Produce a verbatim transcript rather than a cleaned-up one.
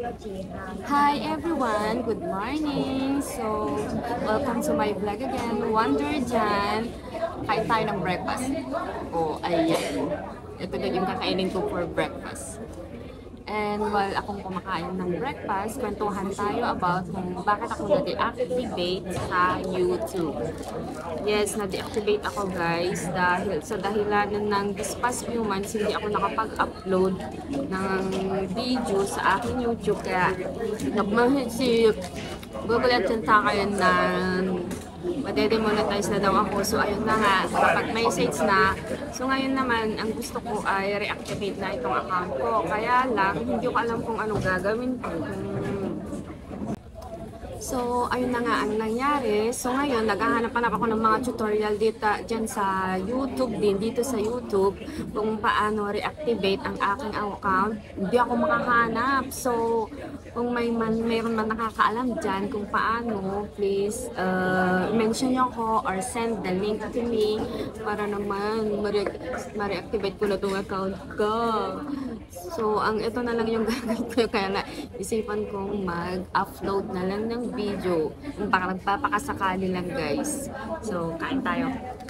Hi everyone, good morning. So, welcome to my vlog again. Wonder Jhan. Kain tayo ng breakfast. Oh, ayan. Ito na yung kakainin ko for breakfast. And while akong kumakain ng breakfast, kwentuhan tayo about kung bakit ako na-deactivate sa YouTube. Yes, na-deactivate ako guys dahil sa dahilan ng this past few months hindi ako nakapag-upload ng video sa aking YouTube. Kaya nagmahit Google at yung takayan na mademonetize na daw ako. So ayun na nga, kapag may message na. So ngayon naman, ang gusto ko ay reactivate na itong account ko. Kaya lang, hindi ko alam kung anong gagawin ko. So, ayun na nga ang nangyari. So, ngayon, naghahanap-hanap ako ng mga tutorial dito, dyan sa YouTube din, dito sa YouTube, kung paano reactivate ang aking account. Hindi ako makahanap. So, kung may man, mayroon man nakakaalam dyan kung paano, please uh, mention nyo ako or send the link to me para naman ma-reactivate ko na itong account ko. So, ang ito na lang yung gagawin ko. Kaya na, isipan kong mag-upload na lang ng video. Baka nagpapakasakali lang guys. So, kain tayo.